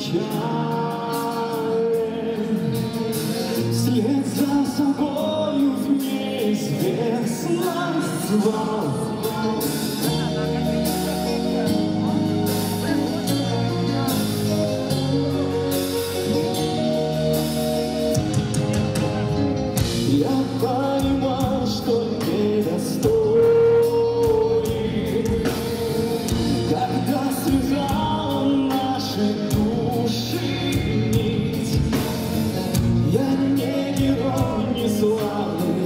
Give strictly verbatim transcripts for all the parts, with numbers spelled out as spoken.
Вслед за собою в неизвестность звал. Я понимал, что недостоин, когда связал наши души нить. Я не герой, не славный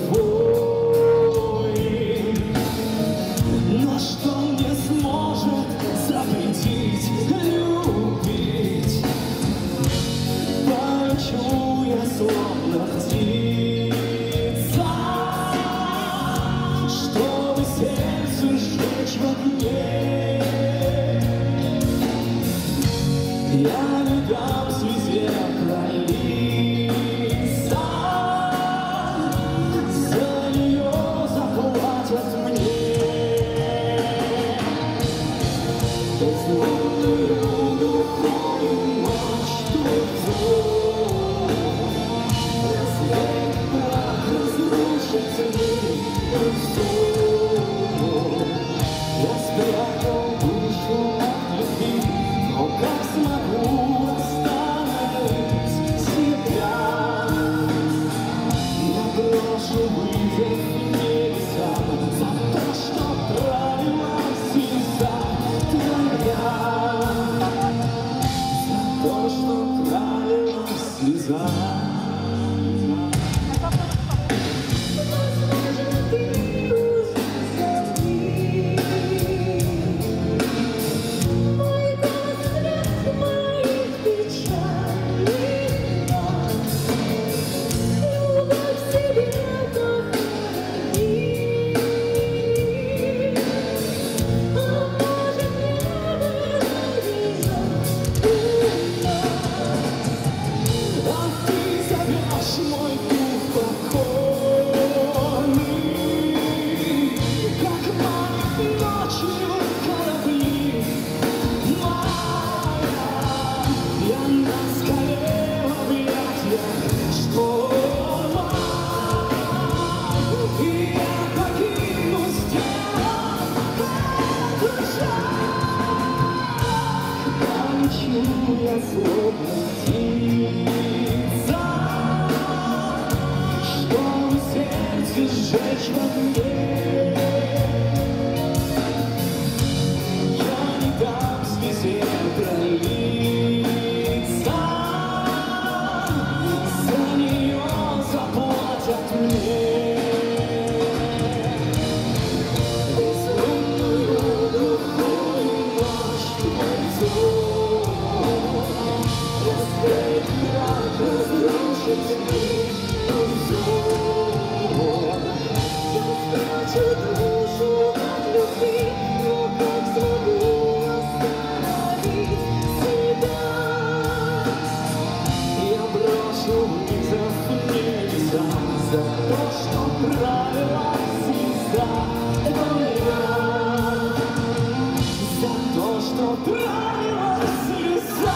воин, но что мне сможет запретить любить? Полечу я словно птица, чтобы сердце сжечь в огне. Я не дам слезе пролиться, за нее заплатят мне. Безлунную глухую ночь тузу, рассвет прах разрушит мир усу. Я спрятал душу от любви, но как смогу остановить себя? Я брошу вызов небесам за то, что пролилась слеза твоя, за то, что пролилась слеза. Мой дух покойный, как манит ночью корабли. Моя, я на скале в объятиях шторма, и я покину сделан этот шаг. Полечу я словно птица, сжечь в огне. Я не дам слезе пролиться, за нее заплатят мне. Безлунную глухую ночь творцу, рассвет прах разрушит мир усу. Спрячу душу от любви, но как смогу остановить себя? Я брошу вызов небесам за то, что пролилась слеза твоя, за то, что пролилась слеза.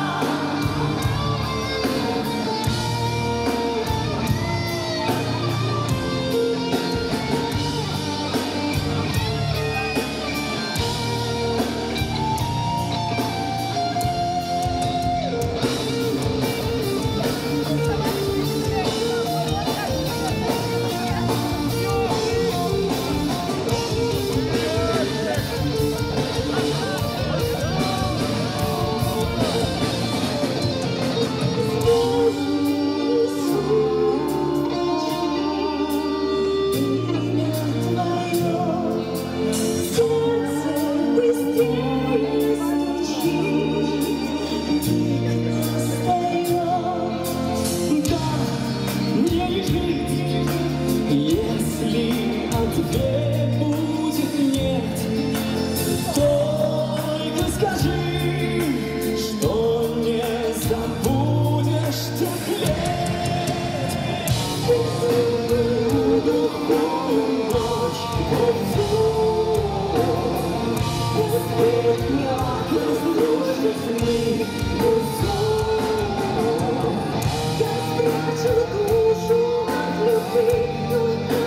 Если ответ будет нет, только скажи, что не забудешь тех лет. Безумную глухую ночь в лесу, рассвет прах разрушит земли высот. Я спрячу душу от любви, но